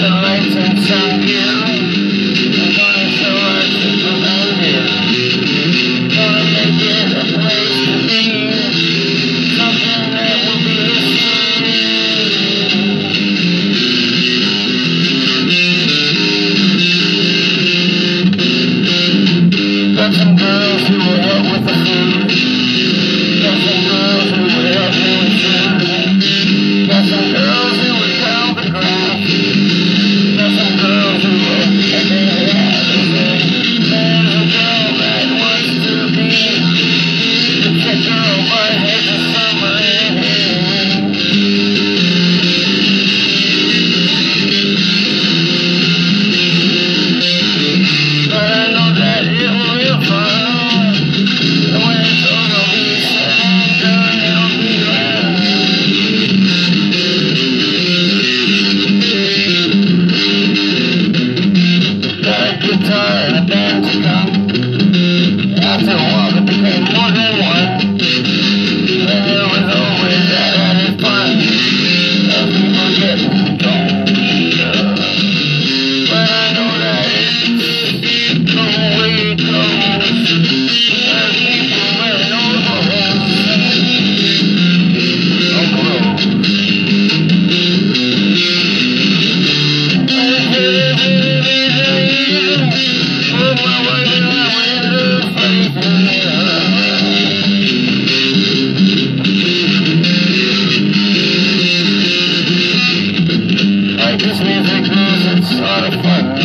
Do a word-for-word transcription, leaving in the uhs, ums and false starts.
lights and some view. I'm gonna show us around here. Gonna make it a place to be. Something that will be history. Got some girls who will help with the food. Got some girls who will help me with food. Got some girls who will count the ground. Got some girls who will, and they have to say, there's a girl that wants to be. It's a girl but has a summer in here. But I know that it will fun. And when it's over, we said and done, it'll be grand. Got a guitar and a band to come. After a while, it became more than one. And there was always that added fun of people getting stoned. But I know that it's the way it goes. As people wearing overalls on the road. Put my wife in my window, face in the eye. Like this music is, it's sort of fun.